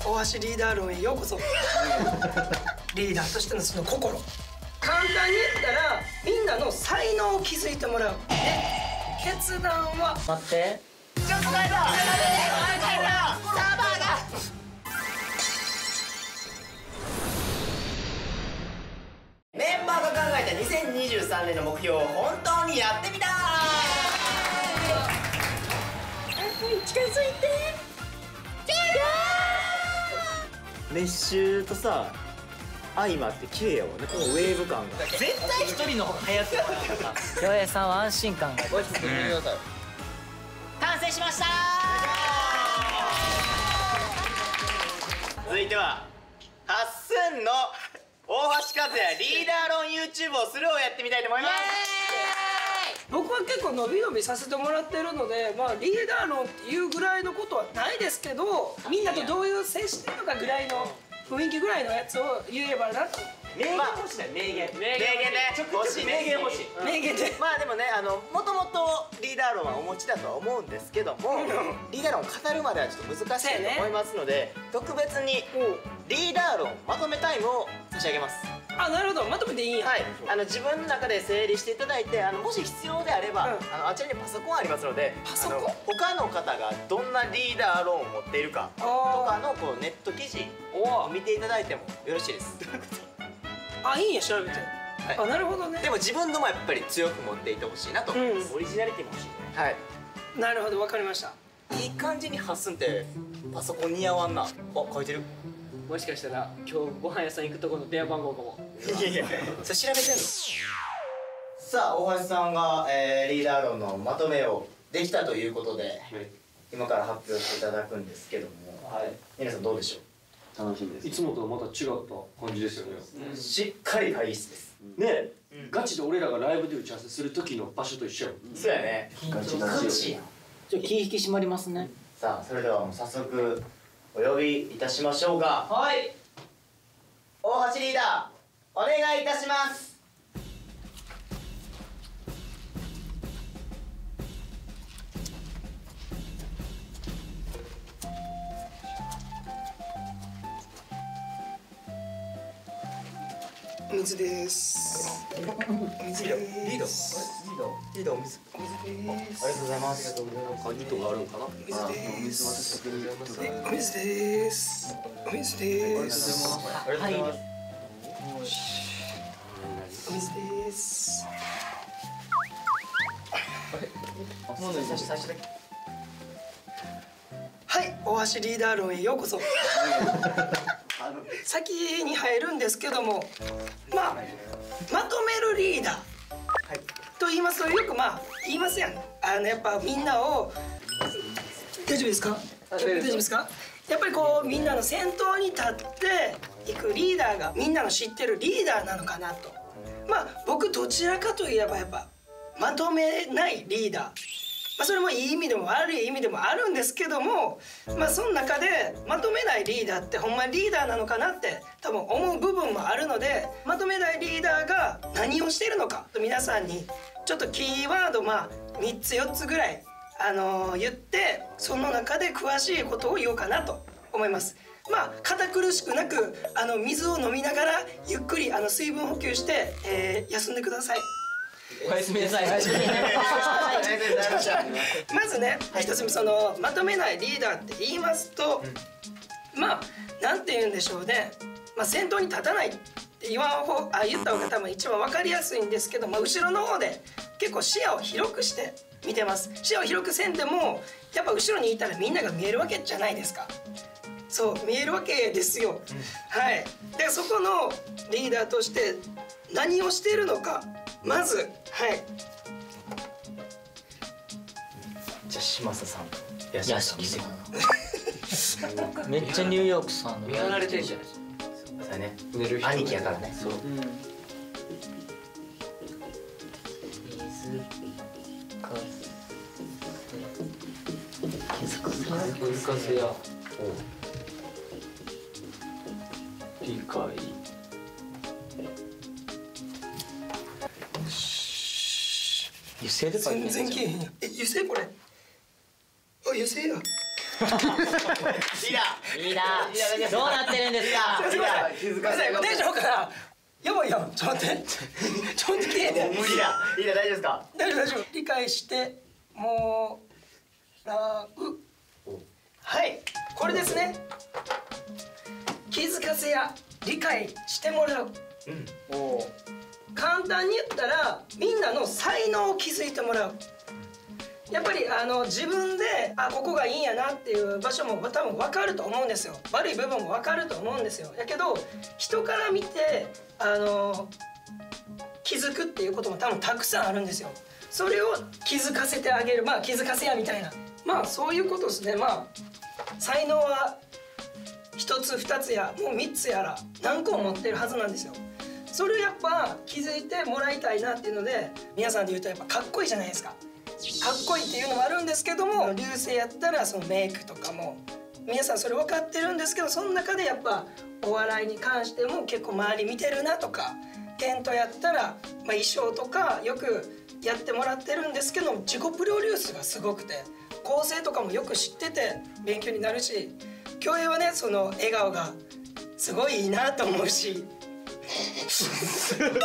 大橋リーダー論へようこそ。リーダーとしてのその心、簡単に言ったらみんなの才能を気づいてもらう。で決断は待って、 ちょっと変えた。サーバーが。メンバーが考えた2023年の目標を本当にやってみたー。近づいて。 メッシュとさ相まって綺麗やわね、このウェーブ感が。 絶対一人の方が早くなるやんか。 京平さんは安心感が。 完成しましたー。続いては8寸の大橋和也リーダー論 YouTube をするをやってみたいと思います。 僕は結構伸び伸びさせてもらってるので、まあリーダー論っていうぐらいのことはないですけど、みんなとどういう接してるのかぐらいの雰囲気ぐらいのやつを言えばなと。 名言欲しいね、名言。名言ね、欲しい。名言欲しい。 名言で。 まあでもね、もともとリーダー論はお持ちだとは思うんですけども、リーダー論を語るまではちょっと難しいと思いますので、特別にリーダー論まとめタイムを差し上げます。 あ、なるほど、まとめていいんや。 はい、自分の中で整理していただいて、もし必要であれば、あちらにパソコンありますので、 パソコン他の方がどんなリーダー論を持っているかとかのこうネット記事を見ていただいてもよろしいです。 あ、いいんや、調べて。あ、なるほどね。 でも自分のもやっぱり強く持っていてほしいなと思います。オリジナリティも欲しいね。はい。 なるほど、わかりました。 いい感じに発すんってパソコン似合わんな。あ、書いてる。 もしかしたら今日ご飯屋さん行くとこの電話番号かも。 いやいや、それ調べてんの。さあ、大橋さんが、リーダー論のまとめをできたということで、今から発表していただくんですけども、皆さんどうでしょう。 楽しみです。いつもとはまた違った感じですよね。 しっかり会議室です。 ねえ、ガチで俺らがライブで打ち合わせする時の場所と一緒やもん。 そうやね。 ガチガチよ。 ちょっと気引き締まりますね。 さあ、それではもう早速お呼びいたしましょうか。 はい。 大橋リーダー、お願いいたします。 お水です。お水です。 リーダーお水。 お水です。 ありがとうございます。 鍵とかあるんかな。 お水です。お水です。お水です。 はい。 お水です。 もうね、最初だけ。 はい、大橋リーダー論へようこそ。先に入るんですけども、まとめるリーダーと言いますと、よく言いますやん。やっぱみんなを大丈夫ですか？大丈夫ですか？やっぱりこうみんなの先頭に立っていくリーダーがみんなの知ってるリーダーなのかなと。僕どちらかといえばやっぱまとめないリーダー。それもいい意味でも悪い意味でもあるんですけども、その中でまとめないリーダーってほんまにリーダーなのかなって多分思う部分もあるので、まとめないリーダーが何をしているのかと皆さんにちょっとキーワード3つ4つぐらい言って、その中で詳しいことを言おうかなと思います。堅苦しくなく水を飲みながらゆっくり水分補給して、休んでください。 おやすみなさい。 まずね、一つ目まとめないリーダーって言いますと、なんて言うんでしょうね、先頭に立たないって言った方が多分一番分かりやすいんですけど、後ろの方で結構視野を広くして見てます。視野を広くせんでもやっぱ後ろにいたらみんなが見えるわけじゃないですか。そう見えるわけですよ。はい。でそこのリーダーとして何をしているのか、まず、はい。 じゃあ嶋佐さん、屋敷さん。 めっちゃニューヨークさんのやられてるじゃないですか。それね、兄貴やからね。そう。 水風や。理解。 油性で書いてる。 全然消えへんやん。油性これ。あ、油性や。 リーダーどうなってるんですか。 すいませんごめんなさい大丈夫かな。やばいやん。ちょっと待って。ちょっと聞いて。 無理だ。リーダー大丈夫ですか。 大丈夫。理解してもらう。はい、これですね。気づかせや理解してもらう。簡単に言ったらみんなの才能を気づいてもらう。やっぱり自分でここがいいんやなっていう場所も多分分かると思うんですよ。悪い部分も分かると思うんですよ。やけど人から見て気づくっていうことも多分たくさんあるんですよ。それを気づかせてあげる、気づかせやみたいな、そういうことですね。才能は1つ2つやもう3つやら何個も持ってるはずなんですよ。それをやっぱ気づいてもらいたいなっていうので、皆さんで言うとやっぱかっこいいじゃないですか。かっこいいっていうのもあるんですけども、流星やったらそのメイクとかも皆さんそれ分かってるんですけど、その中でやっぱお笑いに関しても結構周り見てるなとか、テントやったら衣装とかよくやってもらってるんですけど、自己プロデュースがすごくて、構成とかもよく知ってて勉強になるし、競泳はねその笑顔がすごいいいなと思うし競泳は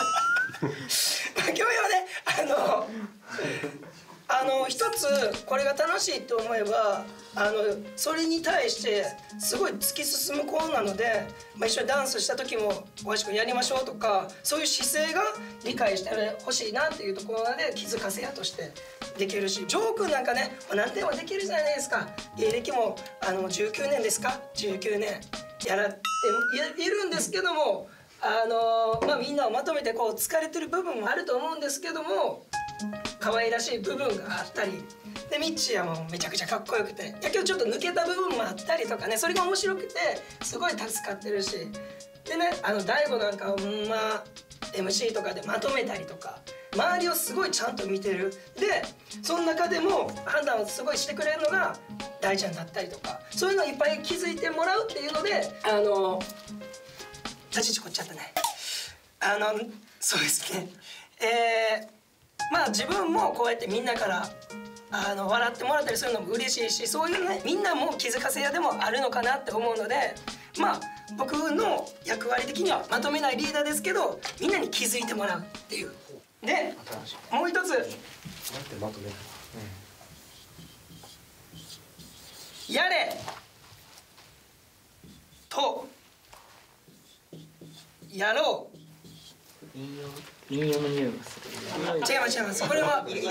ね一つこれが楽しいと思えばそれに対してすごい突き進む子なので、一緒にダンスした時も「大橋君やりましょう」とか、そういう姿勢が理解してほしいなっていうところで気づかせ屋としてできるし、ジョー君なんかね何でもできるじゃないですか。芸歴も19年ですか、19年やられているんですけども、みんなをまとめてこう疲れてる部分もあると思うんですけども、可愛らしい部分があったりで、ミッチーはもうめちゃくちゃかっこよくて、やけどちょっと抜けた部分もあったりとかね、それが面白くてすごい助かってるし、でね大悟なんかはMC とかでまとめたりとか、周りをすごいちゃんと見てる。でその中でも判断をすごいしてくれるのが大ちゃんだったりとか、そういうのをいっぱい気づいてもらうっていうので立ち位置こっちゃったね。そうですね。自分もこうやってみんなから笑ってもらったりするのも嬉しいし、そういうねみんなも気づかせ屋でもあるのかなって思うので、僕の役割的にはまとめないリーダーですけど、みんなに気づいてもらうっていう。でもう一つやれとやろう。 引用の匂いがする。 違います。これはリ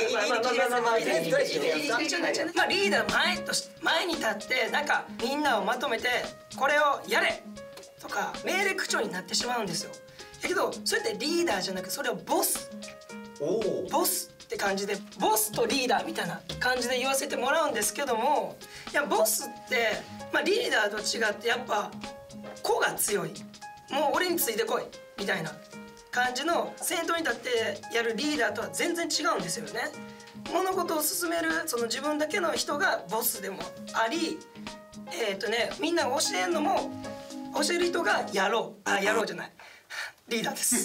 ーダー前に立ってなんかみんなをまとめてこれをやれとか命令口調になってしまうんですよ。だけどそれってリーダーじゃなく、それをボスって感じで、ボスとリーダーみたいな感じで言わせてもらうんですけども、いやボスってリーダーと違ってやっぱ個が強い、もう俺についてこいみたいな感じの先頭に立ってやるリーダーとは全然違うんですよね。物事を進めるその自分だけの人がボスでもあり、みんなが教えるのも教える人がやろうじゃない、リーダーです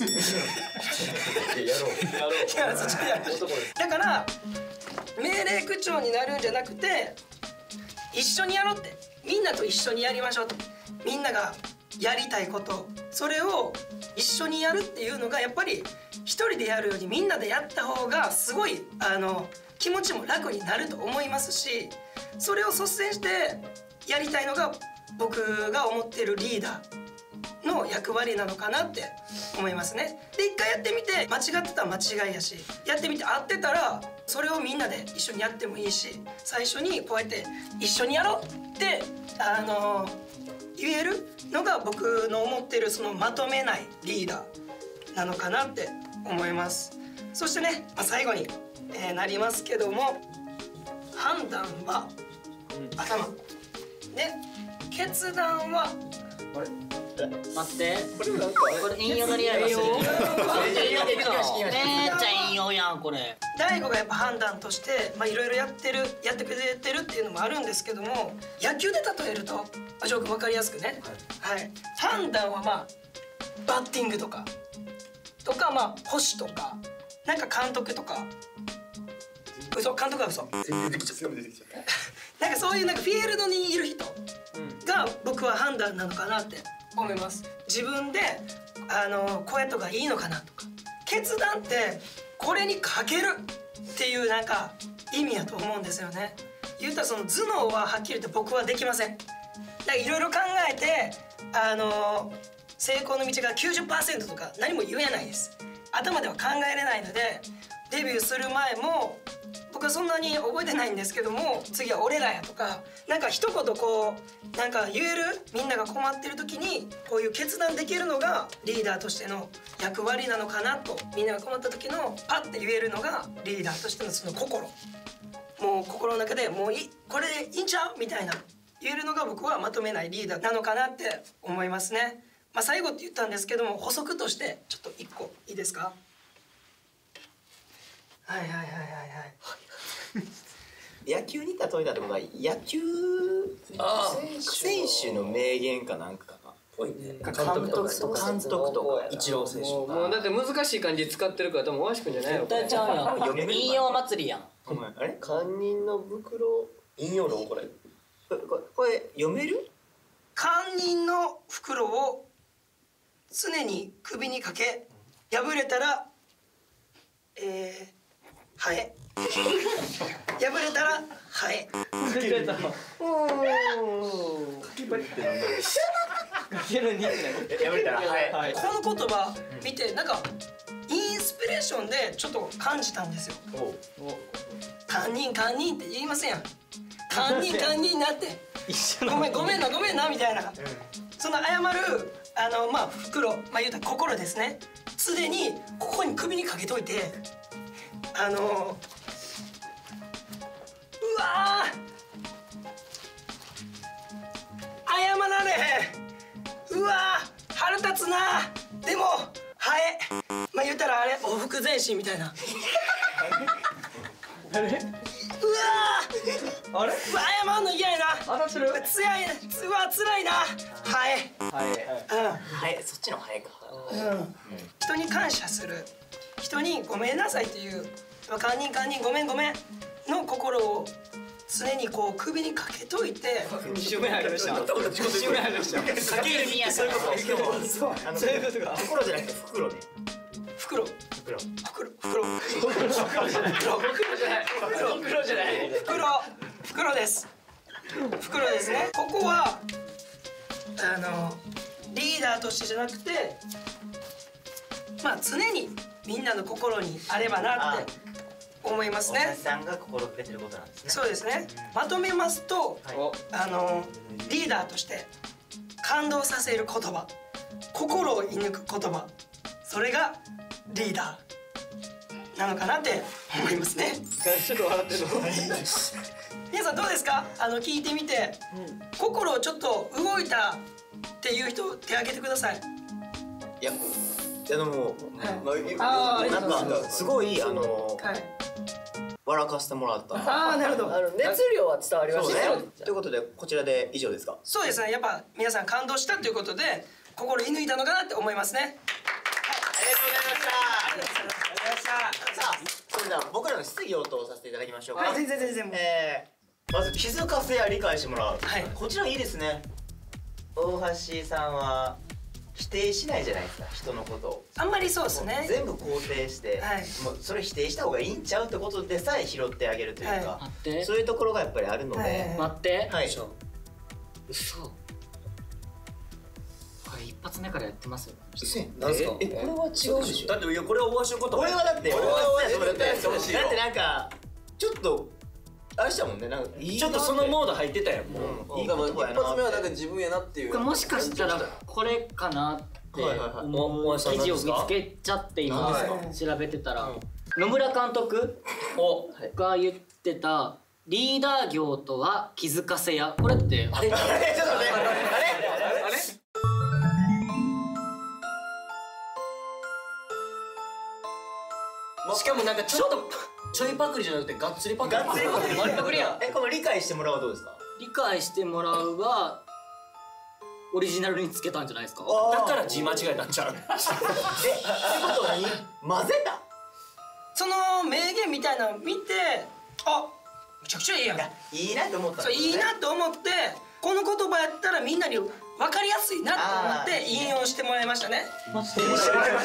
だから命令口調になるんじゃなくて、一緒にやろうって、みんなと一緒にやりましょうと、みんながやりたいこと、それを一緒にやるっていうのがやっぱり一人でやるよりみんなでやった方がすごい気持ちも楽になると思いますし、それを率先してやりたいのが僕が思っているリーダーの役割なのかなって思いますね。で一回やってみて間違ってたら間違いやし、やってみて合ってたらそれをみんなで一緒にやってもいいし、最初にこうやって一緒にやろうって言えるのが僕の思ってるそのまとめないリーダーなのかなって思います。そしてね、最後に、なりますけども、判断は頭で決断は待って、これ引用の匂いがする。めっちゃ引用やんこれ。 大悟がやっぱ判断としていろいろやってくれてるっていうのもあるんですけども、野球で例えるとジョーク分かりやすくね、判断はバッティングとか捕手とかなんか監督とか、監督は嘘。 なんかそういうなんかフィールドにいる人が僕は判断なのかなって思います。自分でこうやった方がいいのかなとか、決断ってこれにかけるっていうなんか意味やと思うんですよね。言ったらその頭脳ははっきり言って僕はできません。だからいろいろ考えて成功の道が 90% とか何も言えないです。頭では考えれないので、デビューする前も僕はそんなに覚えてないんですけども、次は俺らやとかなんか一言こうなんか言える、みんなが困ってる時にこういう決断できるのがリーダーとしての役割なのかなと。みんなが困った時のパッて言えるのがリーダーとしてのその心、もう心の中でもうこれでいいんちゃうみたいな言えるのが僕はまとめないリーダーなのかなって思いますね。まあ最後って言ったんですけども、補足としてちょっと一個いいですか。はいはいはいはいはい野球に例えたってことは野球選手の名言かなんかかな。監督とかイチロー選手とか。 もうだって難しい漢字使ってるから多分大橋君じゃないよ。 絶対ちゃうやん。引用祭りやん。 あれ堪忍の袋引用論これ読める？ 堪忍の袋を常に首にかけ、破れたらハエ破れたらハエこの言葉見てなんかインスピレーションでちょっと感じたんですよ。堪忍堪忍って言いませんやん。堪忍堪忍なってごめんなみたいな、その謝るまあ袋、まあ言うたら心ですね。常にここに首にかけといてうわ謝られへん、うわ腹立つな、でもハエ、まあ言うたらあれ往復前進みたいなあれうわあれ謝んの嫌やな、当たってる、つらいな、ハエハエ、そっちのハエか。 人に感謝する、人にごめんなさいという堪忍ごめんの心を常にこう首にかけといて、 2周目入りました。かける2やから。 そういうことか。袋じゃなくて袋ね。袋ですね。ここはリーダーとしてじゃなくて、まあ常にみんなの心にあればなって思いますね。 大橋さんが心がけてることなんですね。 そうですね。まとめますと、リーダーとして感動させる言葉、心を射抜く言葉、それがリーダーなのかなって思いますね。 ちょっと笑ってるの。 皆さんどうですか？聞いてみて、心ちょっと動いたっていう人手挙げてください。 いやでもなんかすごい笑かしてもらった。 ああなるほど。 熱量は伝わりましたね。 ということでこちらで以上ですか？ そうですね。やっぱ皆さん感動したということで心射抜いたのかなって思いますね。 ありがとうございました。さあ、それでは僕らの質疑応答させていただきましょうか。 全然まず気づかせや理解してもらう。 はい。 こちらいいですね。大橋さんは否定しないじゃないですか、人のことを。 あんまりそうですね。 全部肯定して、もうそれ否定した方がいいんちゃうってことでさえ拾ってあげるというか、そういうところがやっぱりあるので。 待って。 はい。 嘘。これ一発目からやってますよ。 なんすか？ これは違うでしょ。 だっていやこれは大橋のこと。 これはだってだってなんかちょっとあれしたもんね、なんかちょっとそのモード入ってたやん。もういい言葉やな。 一発目はだって自分やなっていう。 これもしかしたらこれかなって思う記事を見つけちゃって今調べてたら、野村監督が言ってたリーダー業とは気づかせや、これってあれちょっとね、あれしかもなんかちょっとちょいパクリじゃなくてがっつりパクリ。 がっつりパクリ。 丸パクリやん。 この理解してもらうはどうですか？ 理解してもらうはオリジナルにつけたんじゃないですか。 だから字間違えたんちゃう？ ってことは何？混ぜた？ その名言みたいなのを見て、あ、 ちゃくちゃいいやん。 いいなと思ったそういいなと思ってこの言葉やったらみんなに分かりやすいなと思って引用してもらいましたね。 しょっ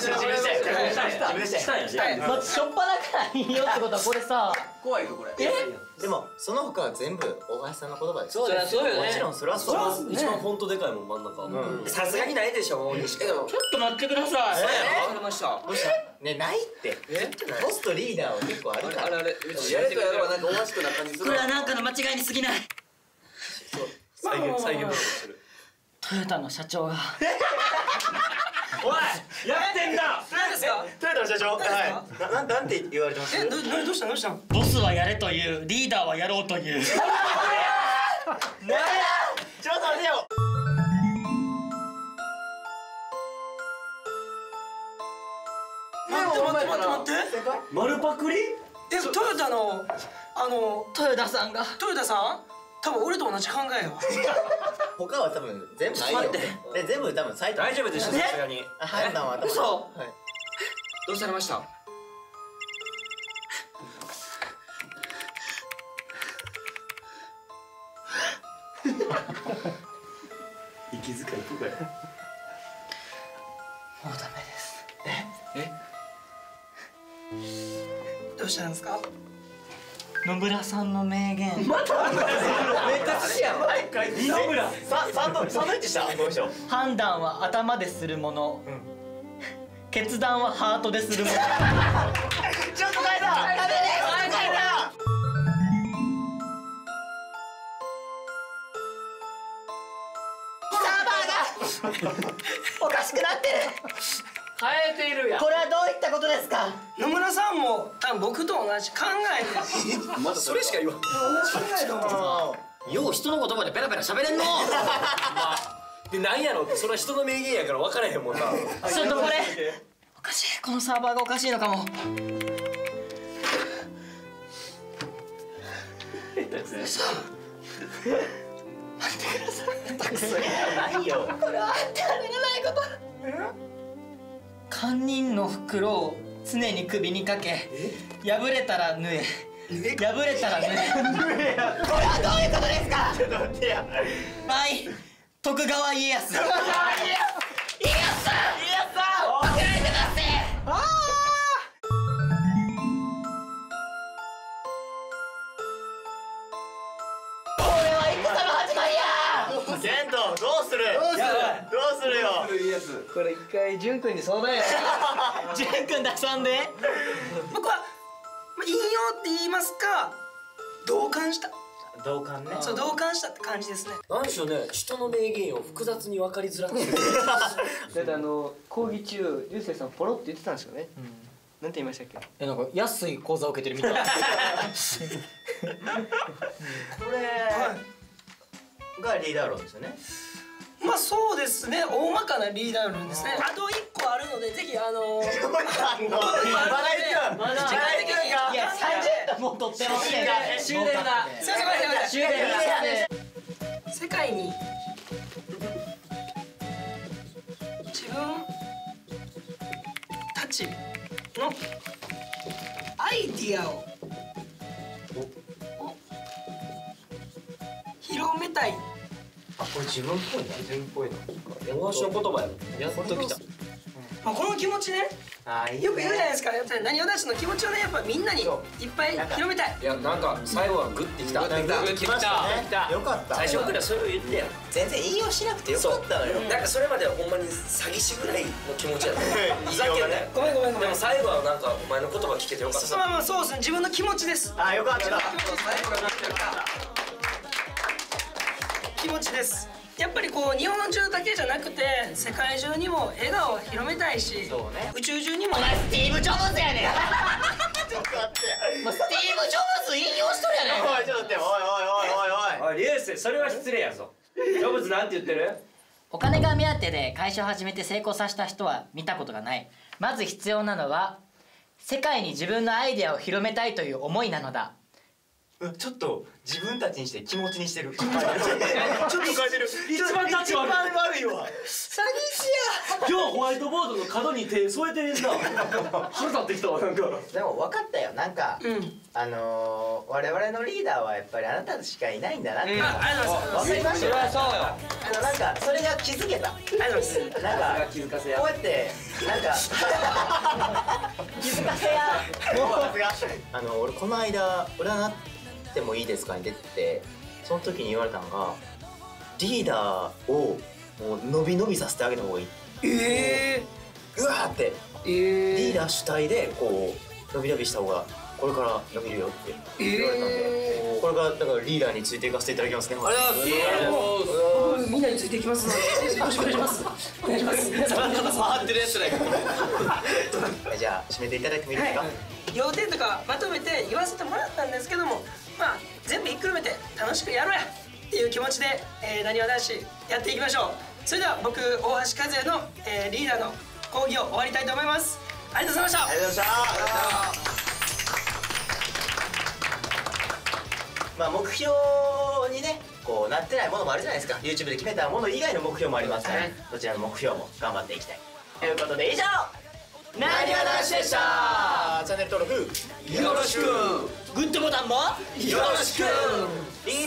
ぱなから引用ってことはこれさ怖いよこれ。 でもその他は全部大橋さんの言葉です。 そうよね。 もちろんそれはそう。 一番フォントでかいもん真ん中。 さすがにないでしょ大西君。 ちょっと待ってください。 わかりました。 どうしたねないってホストリーダーは結構あるから。 あれやれとやればなんかおかしくな感じする。 これはなんかの間違いに過ぎない。 再現のする。 トヨタの社長がおいやってんだ。 何ですか？ トヨタの社長。なんて言われてます？ どうしたどうした？ ボスはやれというリーダーはやろうという。 ちょっと待てよ。 待って。 丸パクリ？ トヨタのトヨタさんがトヨタさん多分俺と同じ考えよ。 他は多分全部ないよ。で全部多分埼玉。 大丈夫でしょさすがに。 判断は多分。 嘘。 どうされました？ 息遣い深い。 もうダメです。 どうしたんですか？ 野村さんの名言。 めっちゃ寿司やん。 野村。 サンドイッチした。ごめんなさい。 判断は頭でするもの。決断はハートでするもの。 ちょっと変えた。 おかしくなってる。 変えているやん。 これはどういったことですか？ 野村さんも多分僕と同じ考えで。 まだそれしか言わん。 同じ考えだもん。 よう人の言葉でペラペラ喋れんの。 でなんやろってそれは人の名言やから分からへんもんな。 ちょっとこれおかしい。このサーバーがおかしいのかも。 ないよ。 これはあってはならないこと。堪忍の袋を常に首にかけ、破れたら縫え、破れたら縫え。これはどういうことですか？ ちょっと待ってや。 はい、徳川家康。家康さん、負けないでください。これは戦の始まりや。 ケントどうする？どうするよ。 これ一回潤くんに相談や。 潤くん出さんで。 僕は引用って言いますか同感した。 同感ね。 そう同感したって感じですね。 なんでしょうね、人の名言を複雑に分かりづらくする。 だって講義中流星さんポロって言ってたんですよね。なんて言いましたっけ？ なんか安い講座を受けてるみたい。 これがリーダー論ですよね。 まあそうですね。大まかなリーダー論ですね。あと1個あるのでぜひまだ行く。 時間的にいや30分も取ってますね。 終電が。 すいませんごめんなさい。 終電世界に自分たちのアイディアを広めたい。 これ自分っぽいな。自分っぽいな。 大橋の言葉やろ。やっときた。 まあこの気持ちね、よく言うじゃないですか。なにわ男子の気持ちをね、やっぱみんなにいっぱい広めたい。 いやなんか最後はグッてきた。 グッてきましたね。よかった。 最初からそれを言ってやん。 全然引用しなくてよかったのよ。 なんかそれまではほんまに詐欺師ぐらいの気持ちやった。ふざけんなよ。 ごめんごめんごめん。 でも最後はなんかお前の言葉聞けてよかった。 まあまあそうですね。自分の気持ちです。 よかった。 気持ちです。やっぱりこう日本中だけじゃなくて世界中にも笑顔を広めたいし、宇宙中にも。 お前スティーブ・ジョブズやねん。 ちょっと待って。 スティーブ・ジョブズ引用しとるやねん。 おいちょっと待って。おい。 おい流星それは失礼やぞ。ジョブズなんて言ってる？ お金が目当てで会社を始めて成功させた人は見たことがない。まず必要なのは世界に自分のアイデアを広めたいという思いなのだ。 ちょっと自分たちにして気持ちにしてる。ちょっと変えてる。 一番タッチ悪い。 悪いわ。詐欺師や。 日ホワイトボードの角に手添えてんな。腹立ってきたわなんか。 でも分かったよ、なんか我々のリーダーはやっぱりあなたしかいないんだなっていうのが分かりましたよ。なんかそれが気づけた。なんかこうやってなんか気づかせや。 俺この間「占ってもいいですか?」に出てて、その時に言われたのがリーダーをもう伸び伸びさせてあげた方がいい。うわーってリーダー主体でこう伸び伸びした方がこれから伸びるよって言われたんで、これからだからリーダーについていかせていただきますね。 僕みんなについていきますのでよろしくお願いします。お願いします。 肩触ってるやつだよ。 じゃあ締めていただいてもいいですか？ 要点とかまとめて言わせてもらったんですけども、まあ全部ひっくるめて楽しくやろうやっていう気持ちでなにわ男子やっていきましょう。それでは僕大橋和也のリーダーの講義を終わりたいと思います。ありがとうございました。 ありがとうございました。まあ目標にねこうなってないものもあるじゃないですか。 YouTube で決めたもの以外の目標もありますから、そちらの目標も頑張っていきたいということで、以上なにわ男子でした。 チャンネル登録よろしく。グッドボタンもよろしく。 リ